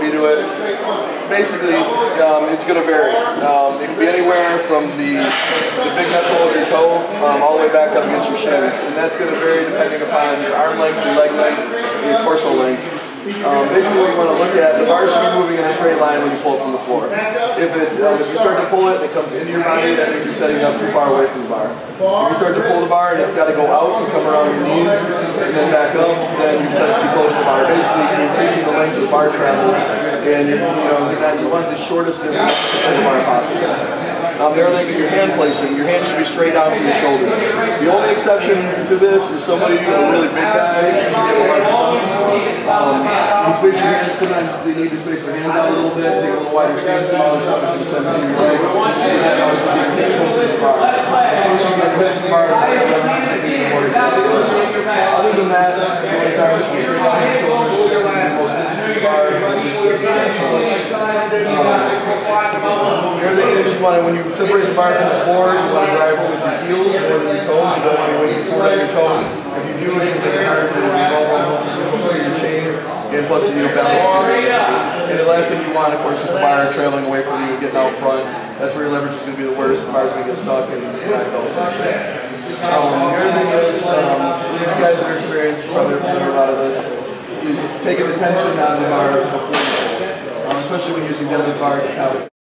you do it. Basically, it's going to vary. It can be anywhere from the big knuckle of your toe all the way back up against your shins, and that's going to vary depending upon your arm length, your leg length, and your torso length. Basically, what you want to look at, the bar should be moving in a straight line when you pull it from the floor. If you start to pull it, it comes into your body, that means you're setting up too far away from the bar. If you start to pull the bar and it's got to go out and come around your knees and then back up, then you set up too close to the bar. Basically, you're increasing the length of the bar travel, and you want the shortest distance of the bar possible. The other thing is your hand placing. Your hand should be straight out from your shoulders. The only exception to this is somebody, a really big guy, you space your hands, sometimes they need to space their hands out a little bit, take a little wider stance out, so you can send them to your legs. You have to also keep your hips close to the bar. Once you get close to the bar, other than that, the only time is straight out your shoulders, close to the bar. When you separate the bar from the floor, you want to drive with your heels more than your toes. You don't want to wait forward on your toes. If you do, it's going to be hard for your chain, and plus you need to balance. And the last thing you want, of course, is the bar trailing away from you and getting out front. That's where your leverage is going to be the worst. The bar is going to get stuck and not go. The other thing is, you guys that are experienced, probably familiar with a lot of this, is taking the tension out of the bar before you pull. Especially when using deadlift bars.